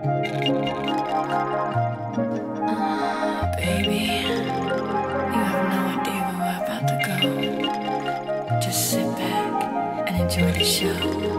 Baby, you have no idea where we're about to go. Just sit back and enjoy the show.